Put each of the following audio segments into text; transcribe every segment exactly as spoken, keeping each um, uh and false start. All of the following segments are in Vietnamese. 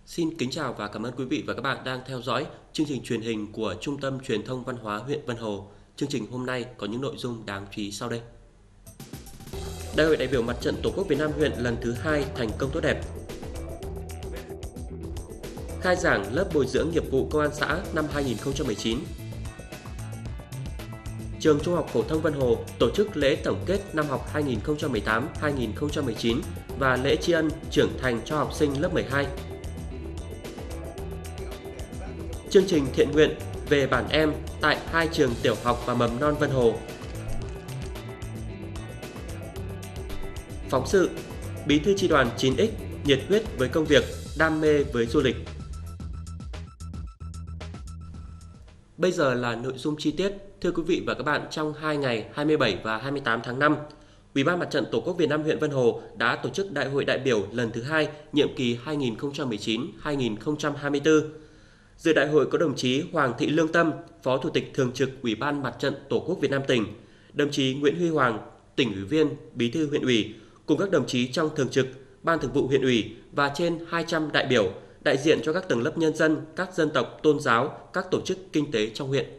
Xin kính chào và cảm ơn quý vị và các bạn đang theo dõi chương trình truyền hình của Trung tâm Truyền thông Văn hóa huyện Vân Hồ. Chương trình hôm nay có những nội dung đáng chú ý sau đây. Đại hội đại biểu Mặt trận Tổ quốc Việt Nam huyện lần thứ hai thành công tốt đẹp. Khai giảng lớp bồi dưỡng nghiệp vụ công an xã năm hai nghìn không trăm mười chín. Trường Trung học phổ thông Vân Hồ tổ chức lễ tổng kết năm học hai nghìn không trăm mười tám hai nghìn không trăm mười chín và lễ tri ân trưởng thành cho học sinh lớp mười hai. Chương trình thiện nguyện về bản em tại hai trường tiểu học và mầm non Vân Hồ. Phóng sự Bí thư chi đoàn chín x nhiệt huyết với công việc, đam mê với du lịch. Bây giờ là nội dung chi tiết. Thưa quý vị và các bạn, trong hai ngày hai mươi bảy và hai mươi tám tháng năm, Ủy ban Mặt trận Tổ quốc Việt Nam huyện Vân Hồ đã tổ chức Đại hội đại biểu lần thứ hai nhiệm kỳ hai nghìn không trăm mười chín đến hai nghìn không trăm hai mươi tư. Dự đại hội có đồng chí Hoàng Thị Lương Tâm, Phó Chủ tịch Thường trực Ủy ban Mặt trận Tổ quốc Việt Nam tỉnh, đồng chí Nguyễn Huy Hoàng, tỉnh ủy viên, Bí thư huyện ủy, cùng các đồng chí trong Thường trực, Ban Thường vụ huyện ủy và trên hai trăm đại biểu, đại diện cho các tầng lớp nhân dân, các dân tộc, tôn giáo, các tổ chức kinh tế trong huyện.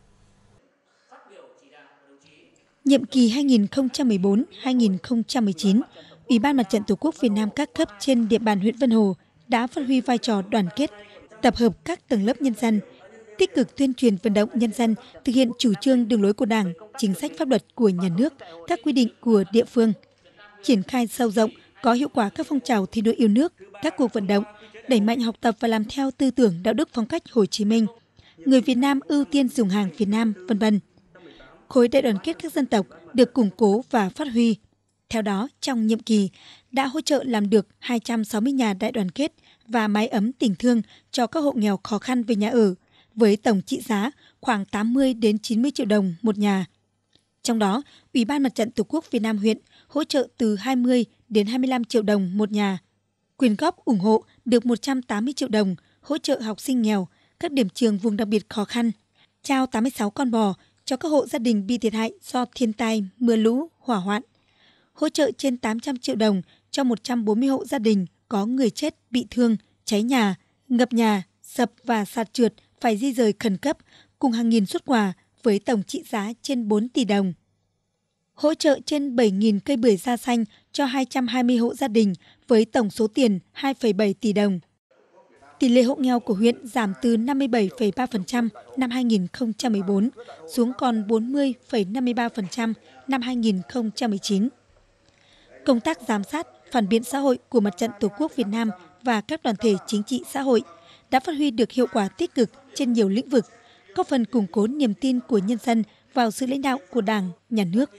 Nhiệm kỳ hai nghìn không trăm mười bốn đến hai nghìn không trăm mười chín, Ủy ban Mặt trận Tổ quốc Việt Nam các cấp trên địa bàn huyện Vân Hồ đã phát huy vai trò đoàn kết, tập hợp các tầng lớp nhân dân, tích cực tuyên truyền vận động nhân dân thực hiện chủ trương đường lối của Đảng, chính sách pháp luật của nhà nước, các quy định của địa phương, triển khai sâu rộng, có hiệu quả các phong trào thi đua yêu nước, các cuộc vận động, đẩy mạnh học tập và làm theo tư tưởng đạo đức phong cách Hồ Chí Minh, người Việt Nam ưu tiên dùng hàng Việt Nam, vân vân. Khối đại đoàn kết các dân tộc được củng cố và phát huy. Theo đó, trong nhiệm kỳ đã hỗ trợ làm được hai trăm sáu mươi nhà đại đoàn kết và mái ấm tình thương cho các hộ nghèo khó khăn về nhà ở, với tổng trị giá khoảng tám mươi đến chín mươi triệu đồng một nhà. Trong đó, Ủy ban Mặt trận Tổ quốc Việt Nam huyện hỗ trợ từ hai mươi đến hai mươi lăm triệu đồng một nhà. Quyên góp ủng hộ được một trăm tám mươi triệu đồng hỗ trợ học sinh nghèo, các điểm trường vùng đặc biệt khó khăn, trao tám mươi sáu con bò cho các hộ gia đình bị thiệt hại do thiên tai, mưa lũ, hỏa hoạn, hỗ trợ trên tám trăm triệu đồng cho một trăm bốn mươi hộ gia đình có người chết, bị thương, cháy nhà, ngập nhà, sập và sạt trượt phải di rời khẩn cấp, cùng hàng nghìn suất quà với tổng trị giá trên bốn tỷ đồng. Hỗ trợ trên bảy nghìn cây bưởi da xanh cho hai trăm hai mươi hộ gia đình với tổng số tiền hai phẩy bảy tỷ đồng. Tỷ lệ hộ nghèo của huyện giảm từ năm mươi bảy phẩy ba phần trăm năm hai nghìn không trăm mười bốn xuống còn bốn mươi phẩy năm mươi ba phần trăm năm hai nghìn không trăm mười chín. Công tác giám sát, phản biện xã hội của Mặt trận Tổ quốc Việt Nam và các đoàn thể chính trị xã hội đã phát huy được hiệu quả tích cực trên nhiều lĩnh vực, góp phần củng cố niềm tin của nhân dân vào sự lãnh đạo của Đảng, Nhà nước.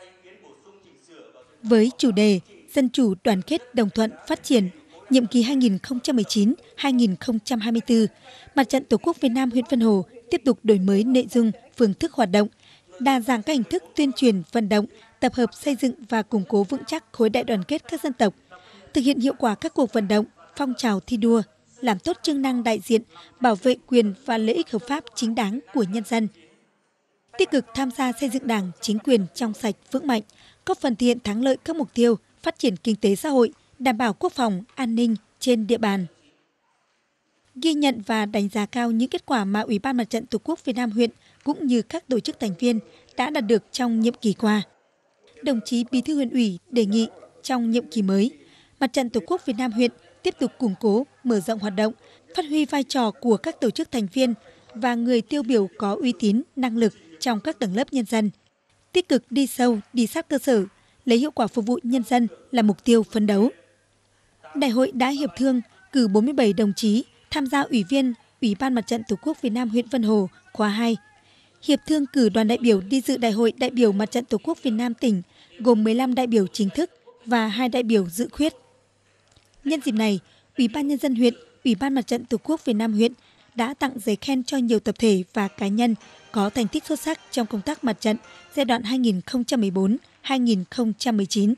Với chủ đề Dân chủ, đoàn kết, đồng thuận, phát triển, nhiệm kỳ hai nghìn không trăm mười chín đến hai nghìn không trăm hai mươi tư, Mặt trận Tổ quốc Việt Nam huyện Vân Hồ tiếp tục đổi mới nội dung, phương thức hoạt động, đa dạng các hình thức tuyên truyền, vận động, tập hợp xây dựng và củng cố vững chắc khối đại đoàn kết các dân tộc, thực hiện hiệu quả các cuộc vận động, phong trào thi đua, làm tốt chức năng đại diện, bảo vệ quyền và lợi ích hợp pháp chính đáng của nhân dân. Tích cực tham gia xây dựng Đảng, chính quyền trong sạch, vững mạnh, góp phần thực hiện thắng lợi các mục tiêu phát triển kinh tế xã hội, đảm bảo quốc phòng, an ninh trên địa bàn. Ghi nhận và đánh giá cao những kết quả mà Ủy ban Mặt trận Tổ quốc Việt Nam huyện cũng như các tổ chức thành viên đã đạt được trong nhiệm kỳ qua. Đồng chí Bí thư huyện ủy đề nghị trong nhiệm kỳ mới, Mặt trận Tổ quốc Việt Nam huyện tiếp tục củng cố, mở rộng hoạt động, phát huy vai trò của các tổ chức thành viên và người tiêu biểu có uy tín, năng lực trong các tầng lớp nhân dân, tích cực đi sâu, đi sát cơ sở, lấy hiệu quả phục vụ nhân dân là mục tiêu phấn đấu. Đại hội đã hiệp thương cử bốn mươi bảy đồng chí tham gia ủy viên Ủy ban Mặt trận Tổ quốc Việt Nam huyện Vân Hồ khóa hai. Hiệp thương cử đoàn đại biểu đi dự Đại hội đại biểu Mặt trận Tổ quốc Việt Nam tỉnh gồm mười lăm đại biểu chính thức và hai đại biểu dự khuyết. Nhân dịp này, Ủy ban Nhân dân huyện, Ủy ban Mặt trận Tổ quốc Việt Nam huyện đã tặng giấy khen cho nhiều tập thể và cá nhân có thành tích xuất sắc trong công tác mặt trận giai đoạn hai nghìn không trăm mười bốn đến hai nghìn không trăm mười chín.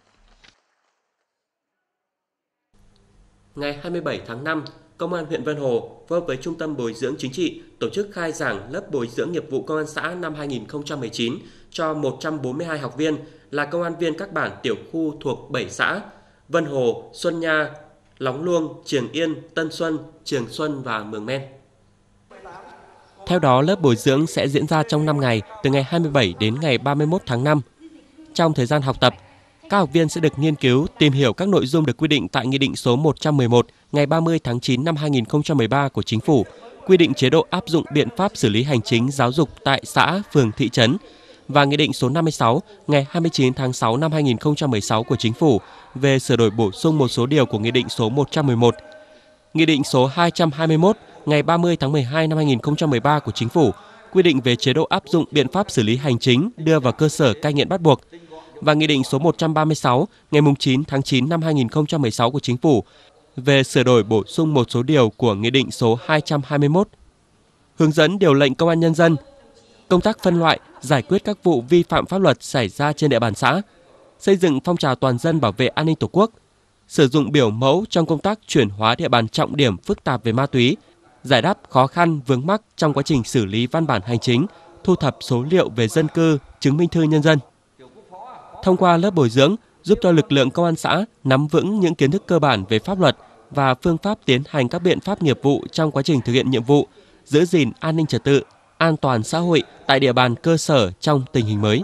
Ngày hai mươi bảy tháng năm, Công an huyện Vân Hồ phối hợp với Trung tâm Bồi dưỡng Chính trị tổ chức khai giảng lớp bồi dưỡng nghiệp vụ công an xã năm hai nghìn không trăm mười chín cho một trăm bốn mươi hai học viên là công an viên các bản tiểu khu thuộc bảy xã Vân Hồ, Xuân Nha, Lóng Luông, Trường Yên, Tân Xuân, Trường Xuân và Mường Men. Theo đó, lớp bồi dưỡng sẽ diễn ra trong năm ngày, từ ngày hai mươi bảy đến ngày ba mươi mốt tháng năm. Trong thời gian học tập, các học viên sẽ được nghiên cứu, tìm hiểu các nội dung được quy định tại Nghị định số một trăm mười một ngày ba mươi tháng chín năm hai nghìn không trăm mười ba của Chính phủ, quy định chế độ áp dụng biện pháp xử lý hành chính giáo dục tại xã, phường, thị trấn, và Nghị định số năm mươi sáu ngày hai mươi chín tháng sáu năm hai nghìn không trăm mười sáu của Chính phủ về sửa đổi bổ sung một số điều của Nghị định số một trăm mười một. Nghị định số hai trăm hai mươi mốt ngày ba mươi tháng mười hai năm hai nghìn không trăm mười ba của Chính phủ quy định về chế độ áp dụng biện pháp xử lý hành chính đưa vào cơ sở cai nghiện bắt buộc, và Nghị định số một trăm ba mươi sáu ngày chín tháng chín năm hai nghìn không trăm mười sáu của Chính phủ về sửa đổi bổ sung một số điều của Nghị định số hai trăm hai mươi mốt. Hướng dẫn điều lệnh Công an Nhân dân, công tác phân loại, giải quyết các vụ vi phạm pháp luật xảy ra trên địa bàn xã, xây dựng phong trào toàn dân bảo vệ an ninh Tổ quốc, sử dụng biểu mẫu trong công tác chuyển hóa địa bàn trọng điểm phức tạp về ma túy, giải đáp khó khăn vướng mắc trong quá trình xử lý văn bản hành chính, thu thập số liệu về dân cư, chứng minh thư nhân dân. Thông qua lớp bồi dưỡng, giúp cho lực lượng công an xã nắm vững những kiến thức cơ bản về pháp luật và phương pháp tiến hành các biện pháp nghiệp vụ trong quá trình thực hiện nhiệm vụ, giữ gìn an ninh trật tự, an toàn xã hội tại địa bàn cơ sở trong tình hình mới.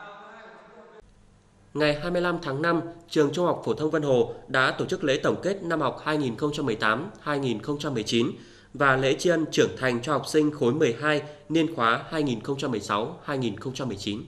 Ngày hai mươi lăm tháng năm, Trường Trung học phổ thông Vân Hồ đã tổ chức lễ tổng kết năm học hai nghìn không trăm mười tám hai nghìn không trăm mười chín và lễ tri ân trưởng thành cho học sinh khối mười hai niên khóa hai nghìn không trăm mười sáu hai nghìn không trăm mười chín.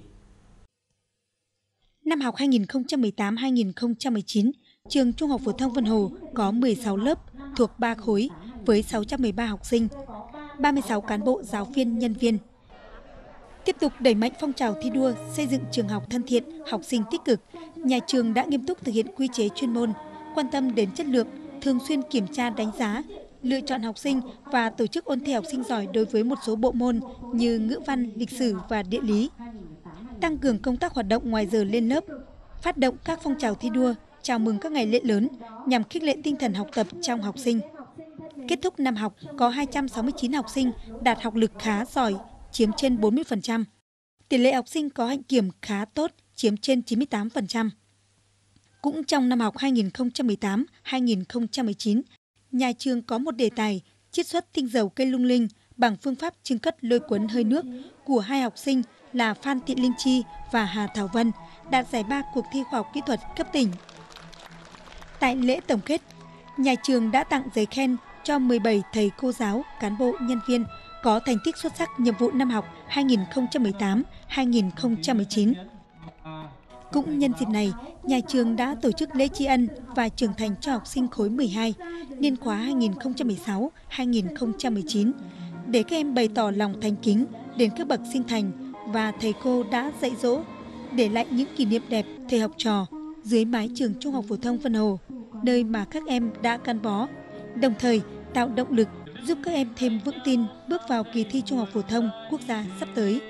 Năm học hai nghìn không trăm mười tám hai nghìn không trăm mười chín, Trường Trung học phổ thông Vân Hồ có mười sáu lớp thuộc ba khối với sáu trăm mười ba học sinh, ba mươi sáu cán bộ giáo viên nhân viên. Tiếp tục đẩy mạnh phong trào thi đua xây dựng trường học thân thiện, học sinh tích cực, nhà trường đã nghiêm túc thực hiện quy chế chuyên môn, quan tâm đến chất lượng, thường xuyên kiểm tra đánh giá, lựa chọn học sinh và tổ chức ôn thi học sinh giỏi đối với một số bộ môn như ngữ văn, lịch sử và địa lý. Tăng cường công tác hoạt động ngoài giờ lên lớp, phát động các phong trào thi đua, chào mừng các ngày lễ lớn nhằm khích lệ tinh thần học tập trong học sinh. Kết thúc năm học, có hai trăm sáu mươi chín học sinh đạt học lực khá giỏi, chiếm trên bốn mươi phần trăm. Tỷ lệ học sinh có hạnh kiểm khá tốt, chiếm trên chín mươi tám phần trăm. Cũng trong năm học hai nghìn không trăm mười tám hai nghìn không trăm mười chín, nhà trường có một đề tài chiết xuất tinh dầu cây lung linh bằng phương pháp chưng cất lôi cuốn hơi nước của hai học sinh là Phan Thị Linh Chi và Hà Thảo Vân đạt giải ba cuộc thi khoa học kỹ thuật cấp tỉnh. Tại lễ tổng kết, nhà trường đã tặng giấy khen cho mười bảy thầy cô giáo, cán bộ, nhân viên có thành tích xuất sắc nhiệm vụ năm học hai nghìn không trăm mười tám hai nghìn không trăm mười chín. Cũng nhân dịp này, nhà trường đã tổ chức lễ tri ân và trưởng thành cho học sinh khối mười hai, niên khóa hai nghìn không trăm mười sáu hai nghìn không trăm mười chín, để các em bày tỏ lòng thành kính đến các bậc sinh thành và thầy cô đã dạy dỗ, để lại những kỷ niệm đẹp thời học trò dưới mái trường Trung học phổ thông Vân Hồ, nơi mà các em đã gắn bó, đồng thời tạo động lực giúp các em thêm vững tin bước vào kỳ thi Trung học phổ thông quốc gia sắp tới.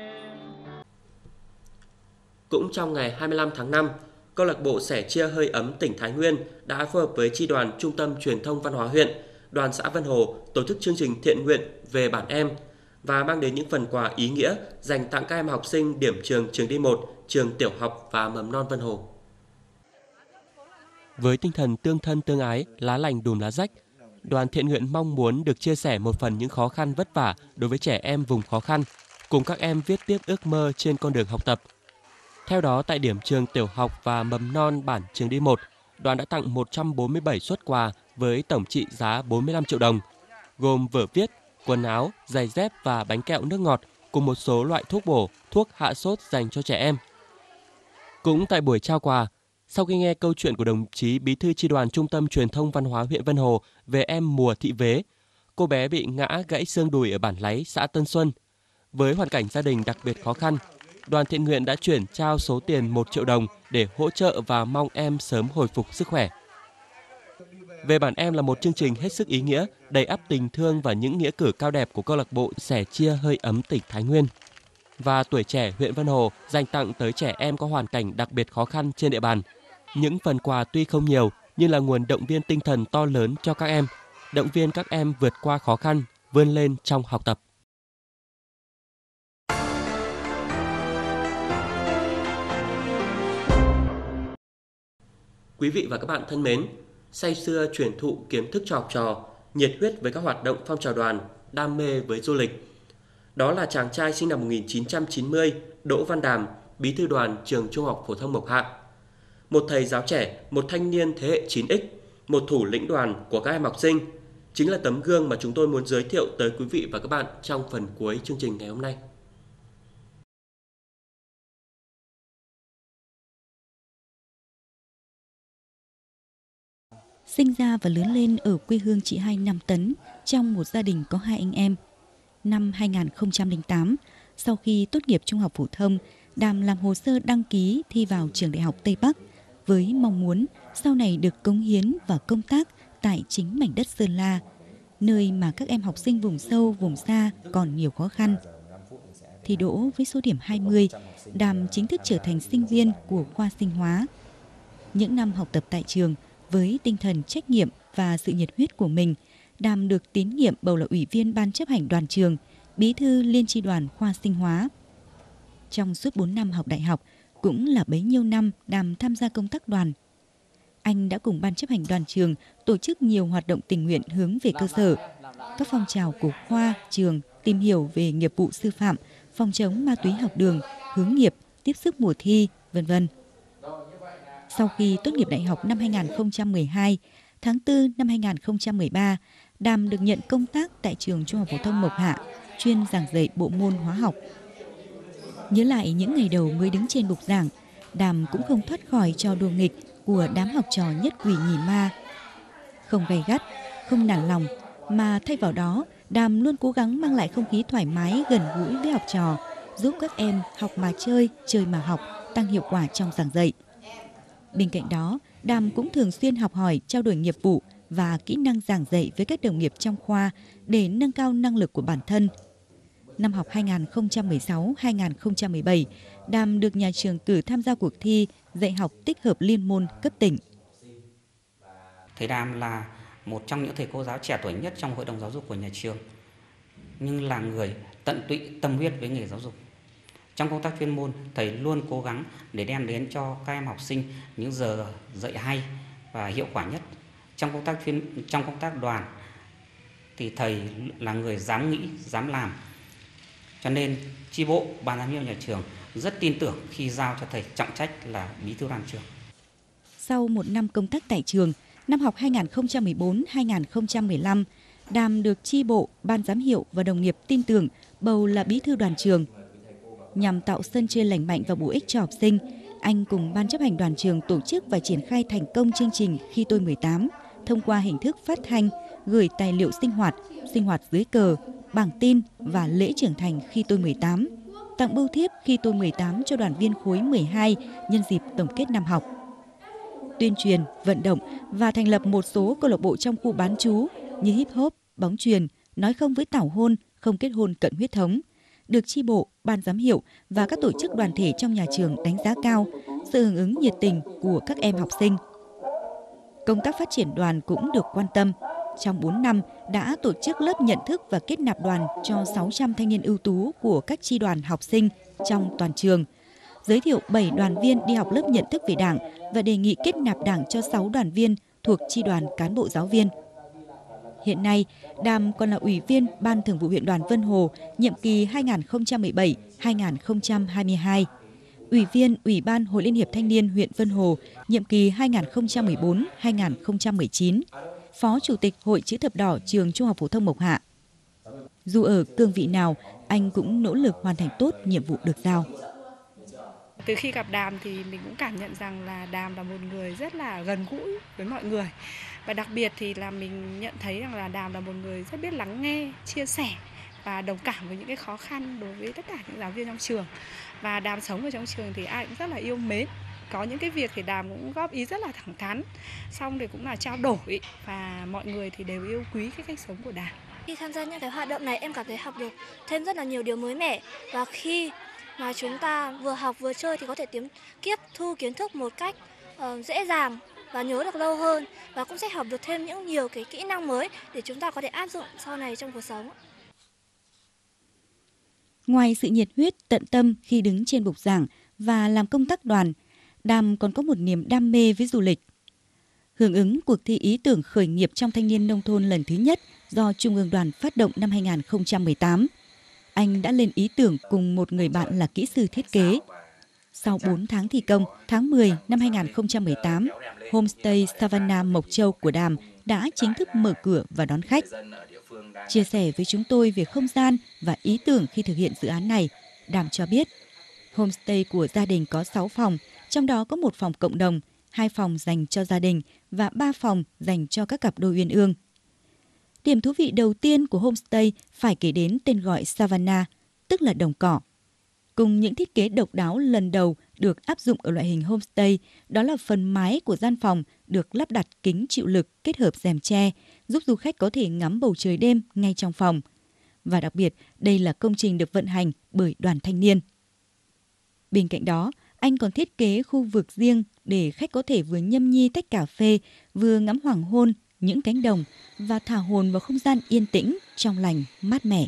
Cũng trong ngày hai mươi lăm tháng năm, câu lạc bộ Sẻ Chia Hơi Ấm tỉnh Thái Nguyên đã phối hợp với chi đoàn Trung tâm Truyền thông Văn hóa huyện, đoàn xã Vân Hồ tổ chức chương trình thiện nguyện về bản em và mang đến những phần quà ý nghĩa dành tặng các em học sinh điểm trường trường D một, trường tiểu học và mầm non Vân Hồ. Với tinh thần tương thân tương ái, lá lành đùm lá rách, đoàn thiện nguyện mong muốn được chia sẻ một phần những khó khăn vất vả đối với trẻ em vùng khó khăn, cùng các em viết tiếp ước mơ trên con đường học tập. Theo đó, tại điểm trường tiểu học và mầm non bản trường D một, đoàn đã tặng một trăm bốn mươi bảy suất quà với tổng trị giá bốn mươi lăm triệu đồng, gồm vở viết, quần áo, giày dép và bánh kẹo nước ngọt cùng một số loại thuốc bổ, thuốc hạ sốt dành cho trẻ em. Cũng tại buổi trao quà, sau khi nghe câu chuyện của đồng chí Bí thư chi đoàn Trung tâm Truyền thông Văn hóa huyện Vân Hồ về em Mùa Thị Vế, cô bé bị ngã gãy xương đùi ở bản Láy, xã Tân Xuân. Với hoàn cảnh gia đình đặc biệt khó khăn, đoàn thiện nguyện đã chuyển trao số tiền một triệu đồng để hỗ trợ và mong em sớm hồi phục sức khỏe. Về bản em là một chương trình hết sức ý nghĩa, đầy ắp tình thương và những nghĩa cử cao đẹp của câu lạc bộ Sẻ Chia Hơi Ấm tỉnh Thái Nguyên. Và tuổi trẻ huyện Vân Hồ dành tặng tới trẻ em có hoàn cảnh đặc biệt khó khăn trên địa bàn. Những phần quà tuy không nhiều nhưng là nguồn động viên tinh thần to lớn cho các em, động viên các em vượt qua khó khăn, vươn lên trong học tập. Quý vị và các bạn thân mến, say sưa truyền thụ kiến thức cho học trò, nhiệt huyết với các hoạt động phong trào đoàn, đam mê với du lịch. Đó là chàng trai sinh năm một nghìn chín trăm chín mươi, Đỗ Văn Đàm, bí thư đoàn trường Trung học phổ thông Mộc Hạ. Một thầy giáo trẻ, một thanh niên thế hệ chín x, một thủ lĩnh đoàn của các em học sinh, chính là tấm gương mà chúng tôi muốn giới thiệu tới quý vị và các bạn trong phần cuối chương trình ngày hôm nay. Sinh ra và lớn lên ở quê hương chị Hai Nam Tấn trong một gia đình có hai anh em. Năm hai nghìn không trăm lẻ tám, sau khi tốt nghiệp trung học phổ thông, Đàm làm hồ sơ đăng ký thi vào trường Đại học Tây Bắc với mong muốn sau này được cống hiến và công tác tại chính mảnh đất Sơn La, nơi mà các em học sinh vùng sâu, vùng xa còn nhiều khó khăn. Thi đỗ với số điểm hai mươi, Đàm chính thức trở thành sinh viên của khoa sinh hóa. Những năm học tập tại trường, với tinh thần trách nhiệm và sự nhiệt huyết của mình, Đàm được tín nhiệm bầu là ủy viên ban chấp hành đoàn trường, bí thư liên chi đoàn khoa sinh hóa. Trong suốt bốn năm học đại học, cũng là bấy nhiêu năm Đàm tham gia công tác đoàn. Anh đã cùng ban chấp hành đoàn trường tổ chức nhiều hoạt động tình nguyện hướng về cơ sở, các phong trào của khoa, trường tìm hiểu về nghiệp vụ sư phạm, phòng chống ma túy học đường, hướng nghiệp, tiếp sức mùa thi, vân vân. Sau khi tốt nghiệp đại học năm hai nghìn không trăm mười hai, tháng tư năm hai nghìn không trăm mười ba, Đàm được nhận công tác tại trường Trung học phổ thông Mộc Hạ, chuyên giảng dạy bộ môn hóa học. Nhớ lại những ngày đầu mới đứng trên bục giảng, Đàm cũng không thoát khỏi trò đùa nghịch của đám học trò nhất quỷ nhì ma. Không gay gắt, không nản lòng, mà thay vào đó, Đàm luôn cố gắng mang lại không khí thoải mái gần gũi với học trò, giúp các em học mà chơi, chơi mà học, tăng hiệu quả trong giảng dạy. Bên cạnh đó, Đàm cũng thường xuyên học hỏi, trao đổi nghiệp vụ và kỹ năng giảng dạy với các đồng nghiệp trong khoa để nâng cao năng lực của bản thân. Năm học hai nghìn không trăm mười sáu hai nghìn không trăm mười bảy, Đàm được nhà trường cử tham gia cuộc thi dạy học tích hợp liên môn cấp tỉnh. Thầy Đàm là một trong những thầy cô giáo trẻ tuổi nhất trong hội đồng giáo dục của nhà trường, nhưng là người tận tụy tâm huyết với nghề giáo dục. Trong công tác chuyên môn, thầy luôn cố gắng để đem đến cho các em học sinh những giờ dạy hay và hiệu quả nhất. Trong công tác chuyên trong công tác đoàn thì thầy là người dám nghĩ, dám làm. Cho nên chi bộ, ban giám hiệu nhà trường rất tin tưởng khi giao cho thầy trọng trách là bí thư đoàn trường. Sau một năm công tác tại trường, năm học hai nghìn không trăm mười bốn hai nghìn không trăm mười lăm, Đàm được chi bộ, ban giám hiệu và đồng nghiệp tin tưởng bầu là bí thư đoàn trường. Nhằm tạo sân chơi lành mạnh và bổ ích cho học sinh, anh cùng ban chấp hành đoàn trường tổ chức và triển khai thành công chương trình Khi tôi mười tám thông qua hình thức phát thanh, gửi tài liệu sinh hoạt, sinh hoạt dưới cờ, bảng tin và lễ trưởng thành Khi tôi mười tám, tặng bưu thiếp Khi tôi mười tám cho đoàn viên khối mười hai nhân dịp tổng kết năm học. Tuyên truyền, vận động và thành lập một số câu lạc bộ trong khu bán trú như hip hop, bóng chuyền, nói không với tảo hôn, không kết hôn cận huyết thống, được chi bộ, ban giám hiệu và các tổ chức đoàn thể trong nhà trường đánh giá cao sự hưởng ứng nhiệt tình của các em học sinh. Công tác phát triển đoàn cũng được quan tâm. Trong bốn năm đã tổ chức lớp nhận thức và kết nạp đoàn cho sáu trăm thanh niên ưu tú của các chi đoàn học sinh trong toàn trường, giới thiệu bảy đoàn viên đi học lớp nhận thức về Đảng và đề nghị kết nạp Đảng cho sáu đoàn viên thuộc chi đoàn cán bộ giáo viên. Hiện nay, Đàm còn là ủy viên Ban Thường vụ huyện đoàn Vân Hồ nhiệm kỳ hai nghìn không trăm mười bảy đến hai nghìn không trăm hai mươi hai, ủy viên Ủy ban Hội Liên hiệp Thanh niên huyện Vân Hồ nhiệm kỳ hai nghìn không trăm mười bốn đến hai nghìn không trăm mười chín, Phó Chủ tịch Hội Chữ thập đỏ trường Trung học phổ thông Mộc Hạ. Dù ở cương vị nào, anh cũng nỗ lực hoàn thành tốt nhiệm vụ được giao. Từ khi gặp Đàm thì mình cũng cảm nhận rằng là Đàm là một người rất là gần gũi với mọi người. Và đặc biệt thì là mình nhận thấy rằng là Đàm là một người rất biết lắng nghe, chia sẻ và đồng cảm với những cái khó khăn đối với tất cả những giáo viên trong trường. Và Đàm sống ở trong trường thì ai cũng rất là yêu mến. Có những cái việc thì Đàm cũng góp ý rất là thẳng thắn, xong thì cũng là trao đổi và mọi người thì đều yêu quý cái cách sống của Đàm. Khi tham gia những cái hoạt động này em cảm thấy học được thêm rất là nhiều điều mới mẻ, và khi mà chúng ta vừa học vừa chơi thì có thể tiếp tiếp thu kiến thức một cách uh, dễ dàng và nhớ được lâu hơn, và cũng sẽ học được thêm những nhiều cái kỹ năng mới để chúng ta có thể áp dụng sau này trong cuộc sống. Ngoài sự nhiệt huyết, tận tâm khi đứng trên bục giảng và làm công tác đoàn, Đàm còn có một niềm đam mê với du lịch. Hưởng ứng cuộc thi ý tưởng khởi nghiệp trong thanh niên nông thôn lần thứ nhất do Trung ương Đoàn phát động năm hai nghìn không trăm mười tám, anh đã lên ý tưởng cùng một người bạn là kỹ sư thiết kế. Sau bốn tháng thi công, tháng mười năm hai nghìn không trăm mười tám, Homestay Savannah Mộc Châu của Đàm đã chính thức mở cửa và đón khách. Chia sẻ với chúng tôi về không gian và ý tưởng khi thực hiện dự án này, Đàm cho biết, homestay của gia đình có sáu phòng, trong đó có một phòng cộng đồng, hai phòng dành cho gia đình và ba phòng dành cho các cặp đôi uyên ương. Điểm thú vị đầu tiên của homestay phải kể đến tên gọi Savannah, tức là đồng cỏ. Cùng những thiết kế độc đáo lần đầu được áp dụng ở loại hình homestay, đó là phần mái của gian phòng được lắp đặt kính chịu lực kết hợp rèm tre, giúp du khách có thể ngắm bầu trời đêm ngay trong phòng. Và đặc biệt, đây là công trình được vận hành bởi đoàn thanh niên. Bên cạnh đó, anh còn thiết kế khu vực riêng để khách có thể vừa nhâm nhi tách cà phê, vừa ngắm hoàng hôn, những cánh đồng và thả hồn vào không gian yên tĩnh, trong lành, mát mẻ.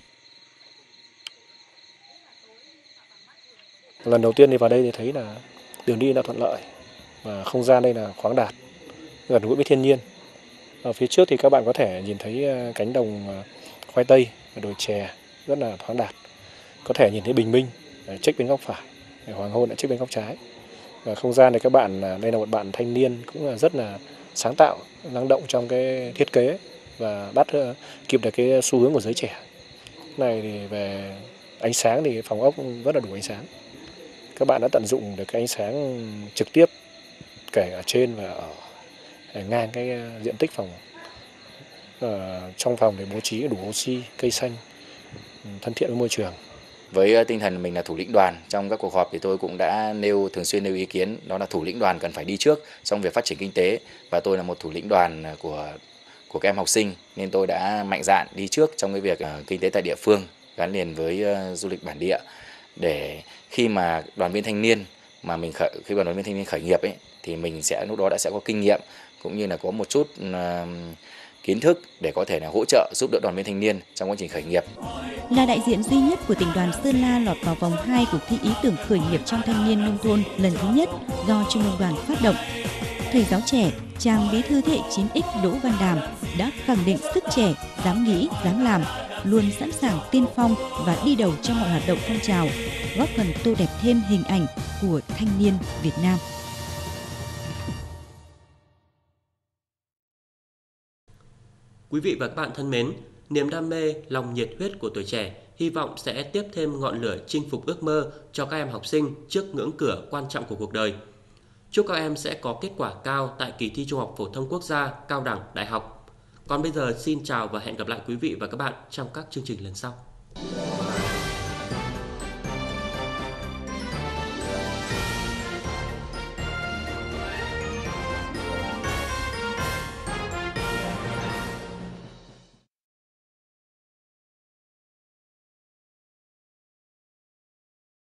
Lần đầu tiên đi vào đây thì thấy là đường đi đã thuận lợi và không gian đây là khoáng đạt, gần gũi với thiên nhiên. Ở phía trước thì các bạn có thể nhìn thấy cánh đồng khoai tây và đồi chè rất là thoáng đạt. Có thể nhìn thấy bình minh check bên góc phải, hoàng hôn lại check bên góc trái. Và không gian này các bạn, đây là một bạn thanh niên cũng là rất là sáng tạo, năng động trong cái thiết kế và bắt kịp được cái xu hướng của giới trẻ. Này thì về ánh sáng thì phòng ốc rất là đủ ánh sáng. Các bạn đã tận dụng được cái ánh sáng trực tiếp kể ở trên và ở ngang cái diện tích phòng. Ở trong phòng để bố trí đủ oxy, cây xanh, thân thiện với môi trường. Với tinh thần mình là thủ lĩnh đoàn, trong các cuộc họp thì tôi cũng đã nêu thường xuyên nêu ý kiến, đó là thủ lĩnh đoàn cần phải đi trước trong việc phát triển kinh tế, và tôi là một thủ lĩnh đoàn của của các em học sinh nên tôi đã mạnh dạn đi trước trong cái việc uh, kinh tế tại địa phương gắn liền với uh, du lịch bản địa, để khi mà đoàn viên thanh niên mà mình khởi, khi mà đoàn viên thanh niên khởi nghiệp ấy thì mình sẽ lúc đó đã sẽ có kinh nghiệm cũng như là có một chút uh, kiến thức để có thể là hỗ trợ giúp đỡ đoàn viên thanh niên trong quá trình khởi nghiệp. Là đại diện duy nhất của tỉnh đoàn Sơn La lọt vào vòng hai cuộc thi ý tưởng khởi nghiệp trong thanh niên nông thôn lần thứ nhất do Trung ương Đoàn phát động, thầy giáo trẻ, chàng bí thư thế hệ chín x Đỗ Văn Đàm đã khẳng định sức trẻ, dám nghĩ, dám làm, luôn sẵn sàng tiên phong và đi đầu trong mọi hoạt động phong trào, góp phần tô đẹp thêm hình ảnh của thanh niên Việt Nam. Quý vị và các bạn thân mến, niềm đam mê, lòng nhiệt huyết của tuổi trẻ hy vọng sẽ tiếp thêm ngọn lửa chinh phục ước mơ cho các em học sinh trước ngưỡng cửa quan trọng của cuộc đời. Chúc các em sẽ có kết quả cao tại kỳ thi Trung học phổ thông quốc gia, cao đẳng, đại học. Còn bây giờ xin chào và hẹn gặp lại quý vị và các bạn trong các chương trình lần sau.